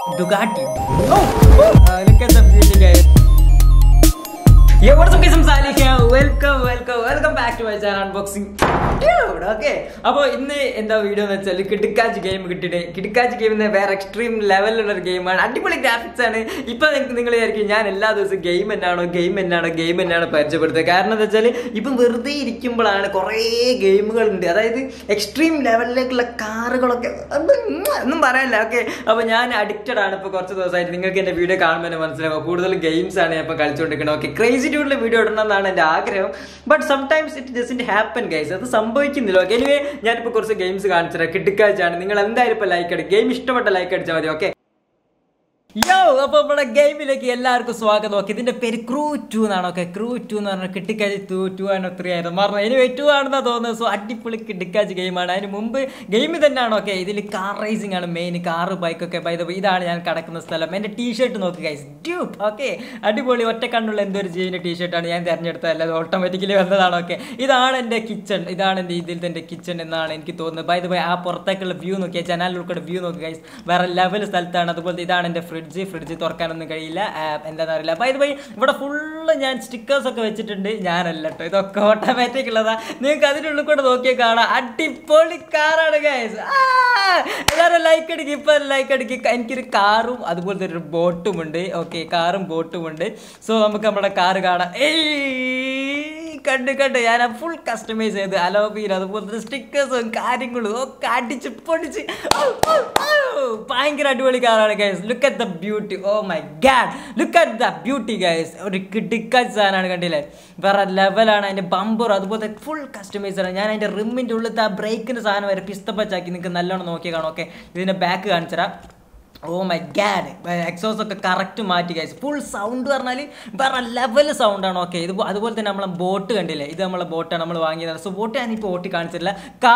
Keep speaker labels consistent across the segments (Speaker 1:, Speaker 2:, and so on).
Speaker 1: Ducati. Look at the beauty, guys. Yeah, what's up guys, I'm Salih here. Welcome back to my channel unboxing. Dude, okay. അപ്പോൾ ഇന്ന് എന്താ video എന്ന് വെച്ചാൽ കിടുക്കാച്ച് game കിട്ടിയിട്ട് കിടുക്കാച്ച് game വേറെ extreme ലെവലിലുള്ള ഒരു ഗെയിമാണ്. അടിപൊളി ഗ്രാഫിക്സ് ആണ്. ഇപ്പൊ നിങ്ങൾ വിചാരിക്കും ഞാൻ എല്ലാ ദിവസവും ഗെയിം എന്നാണോ പരിചയപ്പെടുത്തുക. കാരണം എന്താ വെച്ചാൽ ഇപ്പം വെറുതെ ഇരിക്കുമ്പോഴാണ് കുറേ ഗെയിമുകളുണ്ട്. അതായത് എക്സ്ട്രീം ലെവലിലേക്കുള്ള കാറുകളൊക്കെ ഒന്നും പറയാനില്ല. ഓക്കെ, അപ്പോൾ ഞാൻ അഡിക്റ്റഡ് ആണ് ഇപ്പോൾ കുറച്ച് ദിവസമായിട്ട്. നിങ്ങൾക്ക് എൻ്റെ വീഡിയോ കാണുമ്പോൾ തന്നെ മനസ്സിലാവും കൂടുതൽ ഗെയിംസ് ആണ് ഞാൻ ഇപ്പോൾ കളിച്ചുകൊണ്ടിരിക്കുന്നത്. ഓക്കെ, ക്രേസി ഡ്യൂഡിലെ വീഡിയോ ഇടണം എന്നാണ് എൻ്റെ ആഗ്രഹം. But sometimes it doesn't happen guys. അത് സംഭവിക്കുന്നില്ല. ഓക്കെ, എനിവേ ഞാനിപ്പോൾ കുറച്ച് ഗെയിംസ് കാണിച്ചുതരാം. കിടുക്കാച്ചാണ്. നിങ്ങൾ എന്തായാലും ഇപ്പോൾ ലൈക്ക് അടിക്കും. ഗെയിം ഇഷ്ടപ്പെട്ട ലൈക്ക് അടിച്ചാൽ മതി. ഓക്കെ, യോ, അപ്പോൾ നമ്മുടെ ഗെയിമിലേക്ക് എല്ലാവർക്കും സ്വാഗതം. ഓക്കെ, ഇതിന്റെ പേര് ക്രൂ 2 എന്നാണ്. ഓക്കെ, ക്രൂ 2 എന്ന് പറഞ്ഞാൽ കിട്ടിക്കാച്ച് 2 ആണോ 3 ആയിരുന്നു മറന്നു. എനിവേ 2 ആണെന്നാ തോന്നുന്നത്. സോ അടിപൊളി കിട്ടിക്കാച്ച് ഗെയിമാണ്. അതിന് മുമ്പ് ഗെയിം തന്നെയാണ്. ഓക്കെ, ഇതിൽ കാർ റേസിംഗ് ആണ് മെയിൻ. കാറ് ബൈക്കൊക്കെ ഇതാണ് ഞാൻ കിടക്കുന്ന സ്ഥലം. എൻ്റെ ടീഷർട്ട് നോക്ക് ഗൈസ്, ഡ്യൂട്ട്. ഓക്കെ, അടിപൊളി ഒറ്റ കണ്ണുള്ള എന്തോ ഒരു ജീൻ്റെ ടീഷർട്ടാണ് ഞാൻ തിരഞ്ഞെടുത്തതല്ല, അത് ഓട്ടോമാറ്റിക്കലി വന്നതാണ്. ഓക്കെ, ഇതാണ് എൻ്റെ കിച്ചൺ. ഇതാണ് എൻ്റെ ഇതിൽ എൻ്റെ കിച്ചൺ എന്നാണ് എനിക്ക് തോന്നുന്നത്. ആ പുറത്തേക്കുള്ള വ്യൂ നോക്കിയാൽ ജനാലിലൂടെ വ്യൂ നോക്കി ഗൈസ്, വേറെ ലെവൽ സ്ഥലത്താണ്. അതുപോലെ ഇതാണ് എൻ്റെ ഫ്രിഡ്ജ് തുറക്കാനൊന്നും കഴിയില്ല. എന്താണെന്ന് അറിയില്ല. അപ്പോൾ ഇവിടെ ഫുള്ള് ഞാൻ സ്റ്റിക്കേഴ്സ് ഒക്കെ വെച്ചിട്ടുണ്ട്. ഞാനല്ല കേട്ടോ, ഇതൊക്കെ ഓട്ടോമാറ്റിക് ഉള്ളതാ. നിങ്ങൾക്ക് അതിനുള്ളിൽ കൂടെ നോക്കിയാൽ കാണാം. അടിപൊളി കാറാണ് ഗൈസ്. എല്ലാവരും ലൈക്ക് അടിക്കും, ഇപ്പം ലൈക്ക് അടിക്കും. എനിക്കൊരു കാറും അതുപോലത്തെ ഒരു ബോട്ടും ഉണ്ട്. ഓക്കെ, കാറും ബോട്ടും ഉണ്ട്. സോ നമുക്ക് നമ്മുടെ കാറ് കാണാം. കണ്ട് ഞാൻ ഫുൾ കസ്റ്റമൈസ് ചെയ്ത് അലോബീൽ അതുപോലത്തെ സ്റ്റിക്കേഴ്സും കാര്യങ്ങളും ഒക്കെ അടിച്ച് പൊടിച്ച് ഭയങ്കര അടിപൊളി കാറാണ് guys. Look at the beauty. Oh my god, look at the beauty guys. ഒരു കിടുക്കാച്ച് സാധനമാണ്, കണ്ടില്ലേ? വേറെ ലെവലാണ്. അതിൻ്റെ ബമ്പർ അതുപോലത്തെ ഫുൾ കസ്റ്റമൈസ് ആണ്. ഞാൻ അതിൻ്റെ റിമ്മിൻ്റെ ഉള്ളിലത്തെ ആ ബ്രേക്കിൻ്റെ സാധനം വരെ പിസ്തപ്പച്ചാക്കി. നിങ്ങൾക്ക് നല്ലോണം നോക്കിയാൽ കാണാം. ഓക്കെ, ഇതിൻ്റെ ബാക്ക് കാണിച്ചുതരാം. ഓ മൈ ഗാഡ്, എക്സോസ് ഒക്കെ കറക്റ്റ് മാറ്റി ഗൈസ്. ഫുൾ സൗണ്ട് പറഞ്ഞാൽ വേറെ ലെവൽ സൗണ്ടാണ്. ഓക്കെ, ഇത് അതുപോലെ തന്നെ നമ്മളെ ബോട്ട് കണ്ടില്ലേ? ഇത് നമ്മളെ ബോട്ടാണ് നമ്മൾ വാങ്ങിയതാണ്. സോ ബോട്ട് ഞാനിപ്പോൾ ഓട്ടി കാണിച്ചിട്ടില്ല.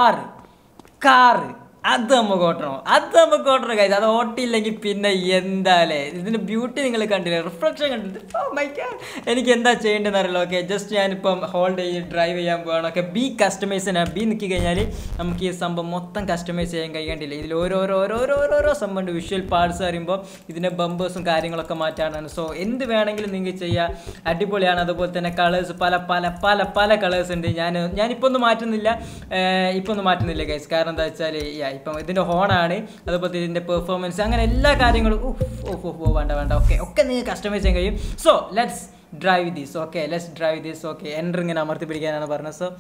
Speaker 1: കാറ് അത് നമുക്ക് ഓട്ടണം ഗൈസ്. അത് ഓട്ടിയില്ലെങ്കിൽ പിന്നെ എന്താലേ? ഇതിൻ്റെ ബ്യൂട്ടി നിങ്ങൾ കണ്ടില്ലേ? റിഫ്ലക്ഷൻ കണ്ടില്ല? ഓ മൈ ഗാഡ്, എനിക്ക് എന്താ ചെയ്യേണ്ടതെന്ന് അറിയില്ല. ഓക്കെ, ജസ്റ്റ് ഞാനിപ്പം ഹോൾഡ് ചെയ്ത് ഡ്രൈവ് ചെയ്യാൻ പോവാണ്. Okay, B കസ്റ്റമൈസിനാണ്. ബി നിൽക്കി കഴിഞ്ഞാൽ നമുക്ക് ഈ സംഭവം മൊത്തം കസ്റ്റമൈസ് ചെയ്യാൻ കഴിയണ്ടില്ല. ഇതിൽ ഓരോരോ സംഭവമുണ്ട്. വിഷ്വൽ പാർട്സ് പറയുമ്പോൾ ഇതിൻ്റെ ബമ്പേഴ്സും കാര്യങ്ങളൊക്കെ മാറ്റാനാണ്. സോ എന്ത് വേണമെങ്കിലും നിങ്ങൾക്ക് ചെയ്യാം. അടിപൊളിയാണ്. അതുപോലെ തന്നെ കളേഴ്സ് പല കളേഴ്സ് ഉണ്ട്. ഞാനിപ്പോൾ ഒന്നും മാറ്റുന്നില്ല ഗൈസ്. കാരണം എന്താ വെച്ചാൽ ഇപ്പം ഇതിൻ്റെ ഹോണാണ്, അതുപോലെ ഇതിൻ്റെ പെർഫോമൻസ്, അങ്ങനെ എല്ലാ കാര്യങ്ങളും വേണ്ട. ഒക്കെ നിങ്ങൾക്ക് കസ്റ്റമൈസ് ചെയ്യാൻ കഴിയും. So let's drive this. Okay, enter ഇങ്ങനെ അമർത്തി പിടിക്കാനാണ് പറഞ്ഞത്. സോ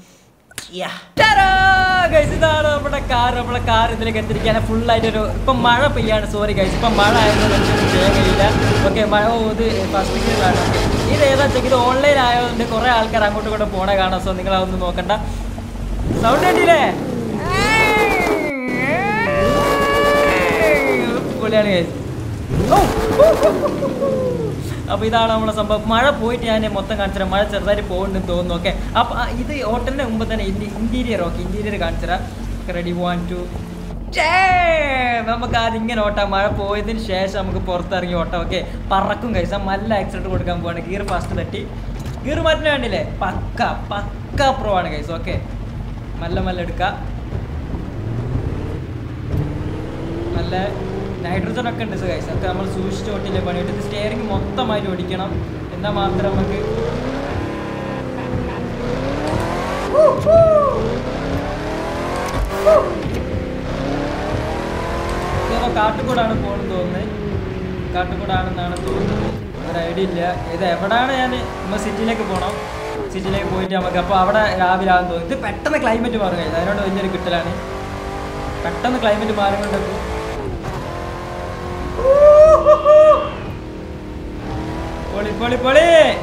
Speaker 1: ഇതാണ് നമ്മുടെ കാർ. ഇതിലേക്ക് എത്തിരിക്കാൻ ഫുള്ളായിട്ടൊരു ഇപ്പം മഴ പെയ്യാണ്. സോറി ഗൈസ്, ഇപ്പം മഴ ആയതുകൊണ്ട് എനിക്കൊന്നും ചെയ്യാൻ കഴിയില്ല. ഓക്കെ, ഇത് ഫസ്റ്റ് ഗിയറാണ്. ഓക്കെ, ഇത് ഏതാ വെച്ചാൽ ഇത് ഓൺലൈൻ ആയതുകൊണ്ട് കുറേ ആൾക്കാർ അങ്ങോട്ടും ഇങ്ങോട്ടും പോണ കാണാം. സോ നിങ്ങൾ അതൊന്നും നോക്കണ്ട. സൗണ്ട് കണ്ടില്ലേ? അപ്പോൾ ഇതാണ് നമ്മുടെ സംഭവം. മഴ പോയിട്ട് ഞാൻ മൊത്തം കാണിച്ചുതരാം. മഴ ചെറുതായിട്ട് പോകുന്നുണ്ടെന്ന് തോന്നുന്നു. ഓക്കെ, അപ്പോൾ ഇത് ഓട്ടലിൻ്റെ മുമ്പ് തന്നെ ഇൻറ്റീരിയർ കാണിച്ചുതരാം. റെഡി 1 2 നമുക്ക് അതിങ്ങനെ ഓട്ടാം. മഴ പോയതിന് ശേഷം നമുക്ക് പുറത്തിറങ്ങി ഓട്ടാം. ഓക്കെ, പറക്കും കഴിച്ചാൽ നല്ല ആക്സിഡൻറ്റ് കൊടുക്കാൻ പോവാണ്. ഗിയർ ഫസ്റ്റ് തട്ടി ഗിയർ മാറ്റാൻ വേണ്ടിയില്ലേ? പക്ക പ്രോ ആണ് കഴിച്ചു. ഓക്കെ, മെല്ലെ എടുക്കുക. നല്ല നൈട്രജൻ ഒക്കെ ഉണ്ട് ഗൈസ്. ഒക്കെ നമ്മൾ സൂക്ഷിച്ച് ഓട്ടില്ലേ പണിയിട്ട്. ഇത് സ്റ്റിയറിംഗ് മൊത്തമായിട്ട് ഓടിക്കണം. എന്നാൽ മാത്രം നമുക്ക് ഏതോ കാട്ടുകൂടാണ് പോകുന്നത് തോന്നുന്നത്. കാട്ടുകൂടാണെന്നാണ് തോന്നുന്നത്. ഒരു ഐഡിയ ഇല്ല. ഇത് എവിടെയാണ്? നമ്മൾ സിറ്റിയിലേക്ക് പോകണം. സിറ്റിയിലേക്ക് പോയിട്ട് നമുക്ക് അപ്പോൾ അവിടെ രാവിലെ ആകും തോന്നുന്നു. ഇത് പെട്ടെന്ന് ക്ലൈമറ്റ് മാറും ഗൈസ്. അതിനോട് വലിയൊരു കിട്ടലാണ്. പെട്ടെന്ന് ക്ലൈമറ്റ് മാറിക്കൊണ്ടിരിക്കും. പൊളി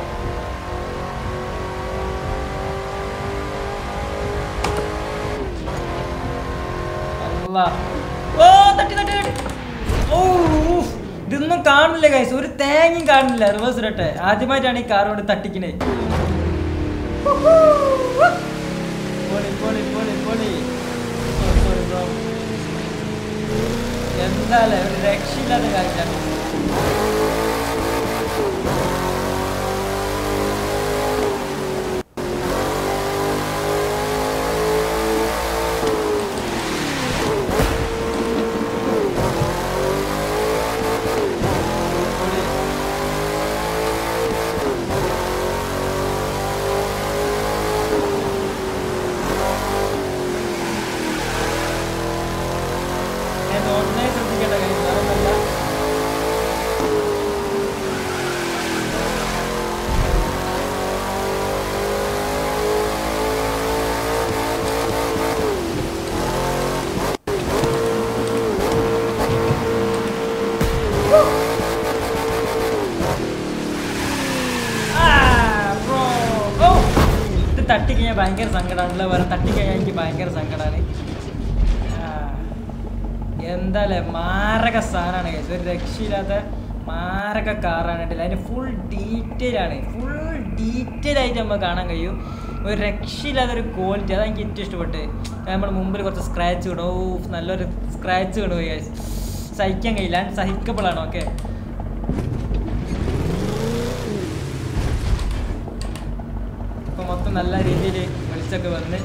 Speaker 1: ഇതൊന്നും കാണുന്നില്ല ഗൈസ്. ഒരു തേങ്ങയും കാണുന്നില്ല. റിവേഴ്സ് ഇടട്ടെ. ആദ്യമായിട്ടാണ് ഈ കാർ കൊണ്ട് തട്ടിക്കണേ. പൊളി എന്തായാലും ഒരു രക്ഷയില്ലാത്ത കാര്യമാണ്. ഇത് തട്ടിക്കഴിഞ്ഞാൽ ഭയങ്കര സങ്കടമാണല്ലോ. വേറെ തട്ടിക്കഴിഞ്ഞാൽ എനിക്ക് ഭയങ്കര സങ്കടമാണ്. എന്താല്ലേ മാരക സാധനമാണ് കേസ്. ഒരു രക്ഷയില്ലാത്ത മാരക കാറാണ്. അതിന് ഫുൾ ഡീറ്റെയിൽ ആണ്. ഫുൾ ഡീറ്റെയിൽ ആയിട്ട് നമ്മൾ കാണാൻ കഴിയും. ഒരു രക്ഷയില്ലാത്തൊരു ക്വാളിറ്റി. അതാണ് എനിക്ക് ഏറ്റവും ഇഷ്ടപ്പെട്ട്. നമ്മൾ മുമ്പിൽ കുറച്ച് സ്ക്രാച്ച് കിടും. നല്ലൊരു സ്ക്രാച്ച് കിടും കേസ്. സഹിക്കാൻ കഴിയില്ല. സഹിക്കബിളാണ്. ഓക്കെ, ഇപ്പൊ മൊത്തം നല്ല രീതിയിൽ വെളിച്ചൊക്കെ വന്ന്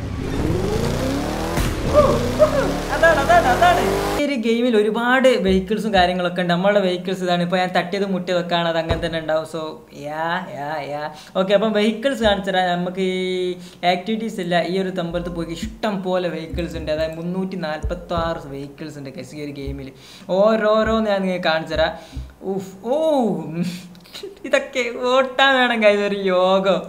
Speaker 1: അതാണ് ഈ ഒരു ഗെയിമിൽ ഒരുപാട് വെഹിക്കിൾസും കാര്യങ്ങളൊക്കെ ഉണ്ട്. നമ്മളുടെ വെഹിക്കിൾസ് ഇതാണ്. ഇപ്പോൾ ഞാൻ തട്ടിയത് മുട്ടിയതൊക്കെ ആണ്. അത് അങ്ങനെ തന്നെ ഉണ്ടാവും. സോ ഓക്കെ, അപ്പം വെഹിക്കിൾസ് കാണിച്ചു തരാം. നമുക്ക് ഈ ആക്ടിവിറ്റീസ് ഇല്ല. ഈ ഒരു തമ്പലത്ത് പോയി ഇഷ്ടം പോലെ വെഹിക്കിൾസ് ഉണ്ട്. അതായത് 346 വെഹിക്കിൾസ് ഉണ്ട് ഈ ഒരു ഗെയിമിൽ. ഓരോരോന്ന് ഞാൻ നിങ്ങൾക്ക് കാണിച്ചു തരാം. ഇതൊക്കെ ഓട്ടാൻ വേണം കൈ. ഒരു യോഗം.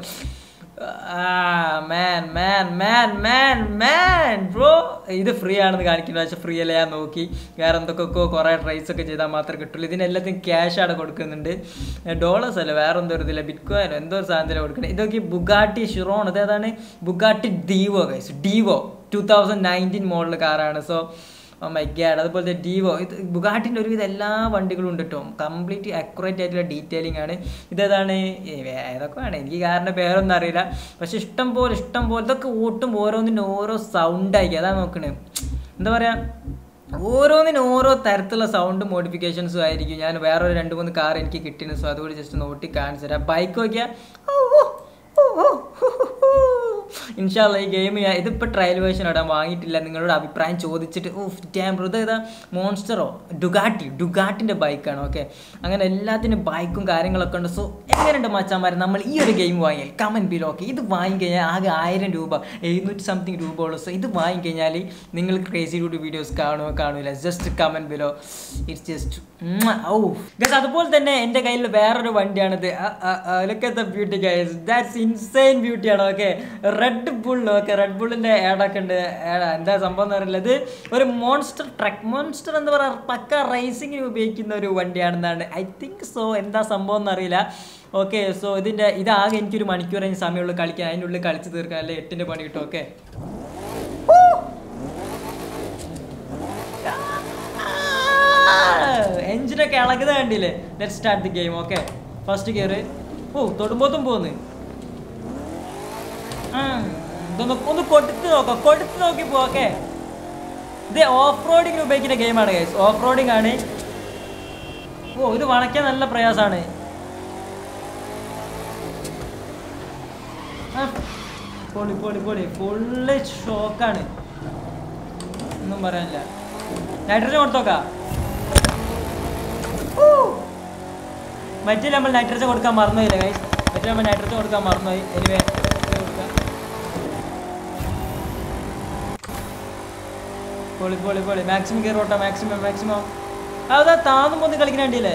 Speaker 1: ബ്രോ ഇത് ഫ്രീ ആണെന്ന് കാണിക്കുന്നത്. പക്ഷെ ഫ്രീ അല്ല. ഞാൻ നോക്കി വേറെ എന്തൊക്കെയൊക്കെ കുറേ ട്രൈസ് ഒക്കെ ചെയ്താൽ മാത്രമേ കിട്ടുള്ളൂ. ഇതിനെല്ലാത്തിനും ക്യാഷ് ആണ് കൊടുക്കുന്നുണ്ട്. ഡോളേഴ്സ് അല്ല, വേറെ എന്തോ ഒരു ഇതില്ല, ബിറ്റ്കോയിനോ എന്തോ ഒരു സാധനത്തിലാണ് കൊടുക്കുന്നത്. ഇതൊക്കെ ബുഗാട്ടി ഷിറോൺ. അതേതാണ് Bugatti Divo guys. Divo 2019 model കാറാണ്. So my god. അതുപോലെ ഡീവോ. ഇത് ബുഗാട്ടിൻ്റെ ഒരുവിധം എല്ലാ വണ്ടികളും ഉണ്ട് കേട്ടോ. കംപ്ലീറ്റ് അക്യുറേറ്റ് ആയിട്ടുള്ള ഡീറ്റെയിലിംഗ് ആണ്. ഇതേതാണ് ഏതൊക്കെ വേണം എനിക്ക് കാറിൻ്റെ പേരൊന്നും അറിയില്ല. പക്ഷെ ഇഷ്ടം പോലെ ഇതൊക്കെ ഓട്ടും ഓരോന്നിനും ഓരോ സൗണ്ടായി. അതാണ് നോക്കണേ. എന്താ പറയുക, ഓരോന്നിനും ഓരോ തരത്തിലുള്ള സൗണ്ട് മോഡിഫിക്കേഷൻസും ആയിരിക്കും. ഞാൻ വേറൊരു 2-3 കാർ എനിക്ക് കിട്ടിയിരുന്നു. സോ അതുകൂടി ജസ്റ്റ് നോട്ടി കാണിച്ചു തരാം. ബൈക്ക് നോക്കിയാൽ ഇൻഷാല്ല ഈ ഗെയിം ഇതിപ്പോൾ ട്രയൽ വേർഷൻ ഇടാൻ വാങ്ങിയിട്ടില്ല. നിങ്ങളുടെ അഭിപ്രായം ചോദിച്ചിട്ട് ഏതാ മോൺസ്റ്ററോ ഡുഗാട്ടിൻ്റെ ബൈക്കാണ്. ഓക്കെ, അങ്ങനെ എല്ലാത്തിനും ബൈക്കും കാര്യങ്ങളൊക്കെ ഉണ്ട്. സോ എങ്ങനെയുണ്ട് മച്ചാന്മാരെ നമ്മൾ ഈ ഒരു ഗെയിം വാങ്ങിയാൽ കമൻറ്റ് ബിലോ. ഓക്കെ, ഇത് വാങ്ങിക്കഴിഞ്ഞാൽ ആകെ 1000 രൂപ 700 സംതിങ് രൂപ ഉള്ളൂ. സോ ഇത് വാങ്ങിക്കഴിഞ്ഞാൽ നിങ്ങൾ ക്രേസി ഡ്യൂട്ടി വീഡിയോസ് കാണില്ല. Just comment below. It's just guys. അതുപോലെ തന്നെ എൻ്റെ കയ്യിൽ വേറൊരു വണ്ടിയാണിത്. Look at the beauty guys. That's insane ബ്യൂട്ടിയാണ്. Okay, Red Bull. Okay, Red ബുള്ളിൻ്റെ ഏഡൊക്കെ ഉണ്ട്. എന്താ സംഭവം എന്ന് അറിയില്ല. ഇത് ഒരു മോൺസ്റ്റർ എന്താ പറയുക, പക്ക റേസിങ്ങിന് ഉപയോഗിക്കുന്ന ഒരു വണ്ടിയാണെന്നാണ് ഐ തിങ്ക്. സോ എന്താ സംഭവം എന്നറിയില്ല. ഓക്കെ, സോ ഇതാകെ എനിക്കൊരു മണിക്കൂർ അതിന് സമയമുള്ളൂ കളിക്കാൻ. അതിൻ്റെ ഉള്ളിൽ കളിച്ച് തീർക്കാൻ. അല്ലെ 8ൻ്റെ പണി കിട്ടും. ഓക്കെ, എഞ്ചിനൊക്കെ ഇളകുന്നത് കണ്ടില്ലേ. Let's start the game. Okay, first gear. തൊടുമ്പോത്തും പോകുന്നു. ഒന്ന് കൊടുത്ത് നോക്കി പോ. ഓക്കെ, ഇത് ഓഫ് റോഡിങ്ങിന് ഉപയോഗിക്കുന്ന ഗെയിമാണ് ഗൈസ്. ഓഫ് റോഡിങ് ആണ്. ഇത് വളയ്ക്കാൻ നല്ല പ്രയാസമാണ്. പൊളി ഫുള്ള് ഷോക്കാണ്. ഒന്നും പറയാനില്ല. നൈട്രജൻ കൊടുത്തോക്കാം. മറ്റേ നമ്മൾ നൈട്രജൻ കൊടുക്കാൻ മറന്നുപോയില്ല ഗൈസ്. എനിവേ പൊളി മാക്സിമം കയറി ഓട്ടാ. മാക്സിമം അതാ താന്നും പോന്ന് കളിക്കുന്ന വണ്ടിയില്ലേ.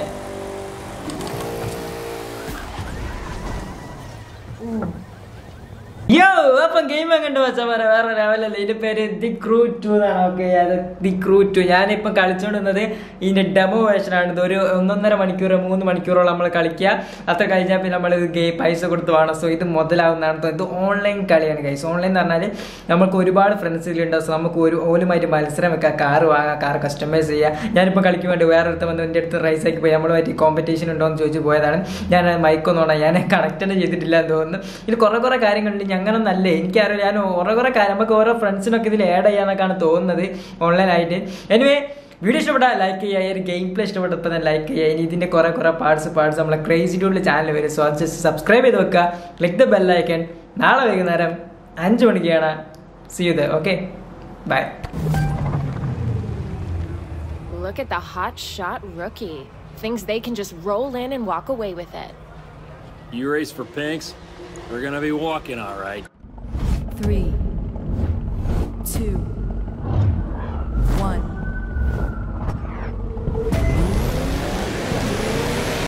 Speaker 1: അപ്പം ഗെയിം എങ്ങനെ വെച്ചാൽ വേറെ ലെവലല്ലേ. ഇതിന്റെ പേര് ദി ക്രൂ 2 എന്നാണ്. ഓക്കെ, അത് ദി ക്രൂ 2. ഞാനിപ്പം കളിച്ചുകൊണ്ടിരുന്നത് ഇതിന്റെ ഡെമോ വേർഷനാണ്. ഇത് ഒരു 1.5 മണിക്കൂർ 3 മണിക്കൂറോളം നമ്മൾ കളിക്കുക. അത്ര കഴിഞ്ഞാൽ പിന്നെ നമ്മൾ പൈസ കൊടുത്ത് വേണം. സോ ഇത് മുതലാവുന്നതാണ്. ഇത് ഓൺലൈൻ കളിയാണ് ഗൈസ്. ഓൺലൈൻ എന്ന് പറഞ്ഞാൽ നമുക്ക് ഒരുപാട് ഫ്രണ്ട്സിലുണ്ടാവും. സോ നമുക്ക് ഓലുമായിട്ട് മത്സരം വെക്കാം. കാർ വാങ്ങാം, കാർ കസ്റ്റമൈസ് ചെയ്യാം. ഞാനിപ്പോൾ കളിക്കാൻ വേണ്ടി വേറെ അടുത്ത് വന്ന് എൻ്റെ അടുത്ത് റൈസ് ആക്കി പോയി. നമ്മളുമായിട്ട് കോമ്പറ്റീഷൻ ഉണ്ടോ എന്ന് ചോദിച്ചു പോയതാണ്. ഞാൻ മൈക്കൊന്നും ഞാൻ കണക്ട് തന്നെ ചെയ്തിട്ടില്ല എന്ന് തോന്നുന്നു. ഇതിൽ കുറേ കാര്യങ്ങളുണ്ട്. ഞങ്ങളൊന്നല്ലേ എനിക്കറിയാം. ഞാൻ കുറേ കാര്യം നമുക്ക് ഓരോ ഫ്രണ്ട്സിനൊക്കെ ഇതിൽ ആഡ് ചെയ്യാന്നൊക്കെയാണ് തോന്നുന്നത് ഓൺലൈനായിട്ട്. എനിവേ വീഡിയോ ഇഷ്ടപ്പെട്ടാൽ ലൈക്ക് ചെയ്യുക. ഈ ഒരു ഗെയിം പ്ലേ ഇഷ്ടപ്പെട്ടപ്പോൾ തന്നെ ലൈക്ക് ചെയ്യുക. ഇനി ഇതിൻ്റെ കുറേ പാർട്സ് നമ്മളെ ക്രേസി ഡ്യൂഡിൽ ചാനൽ വരും. സോ അത് ജസ്റ്റ് സബ്സ്ക്രൈബ് ചെയ്ത് വെക്കുക. Click the bell icon. നാളെ വൈകുന്നേരം 5 മണിക്കാണ്. See you there. Okay, bye.
Speaker 2: Look at the hot shot rookie. Thinks they can just roll in and walk away with it.
Speaker 3: You race for pinks? We're gonna be walking, all right.
Speaker 4: 3,